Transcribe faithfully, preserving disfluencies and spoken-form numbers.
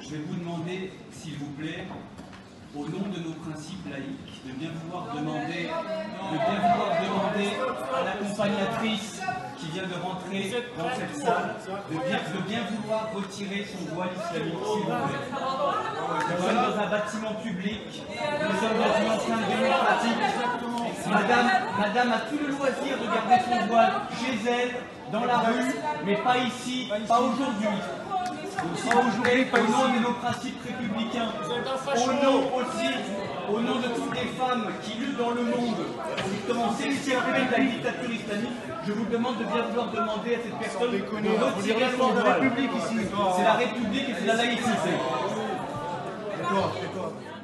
je vais vous demander, s'il vous plaît, au nom de nos principes laïques, de bien vouloir demander, de bien vouloir demander à l'accompagnatrice qui vient de rentrer dans cette salle, de bien, de bien vouloir retirer son voile islamique, s'il vous plaît. Nous sommes dans un bâtiment public, nous sommes dans une enceinte démocratique. Madame, Madame a tout le loisir de garder son voile chez elle, dans la rue, mais pas ici, pas aujourd'hui. Pas aujourd'hui, pas au nom de nos principes républicains, au nom aussi, au nom de toutes les femmes qui luttent dans le monde pour justement s'extirper de la dictature islamique, je vous demande de bien vouloir demander à cette personne de retirer son voile. C'est la République et c'est la laïcité. D'accord, d'accord.